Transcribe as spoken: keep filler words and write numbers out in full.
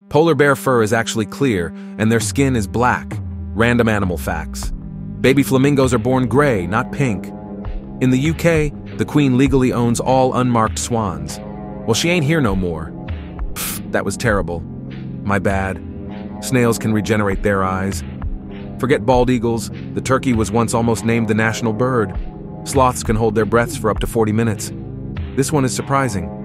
Polar bear fur is actually clear, and their skin is black. Random animal facts. Baby flamingos are born gray, not pink. In the U K, the Queen legally owns all unmarked swans. Well, she ain't here no more. Pfft, that was terrible. My bad. Snails can regenerate their eyes. Forget bald eagles, the turkey was once almost named the national bird. Sloths can hold their breaths for up to forty minutes. This one is surprising.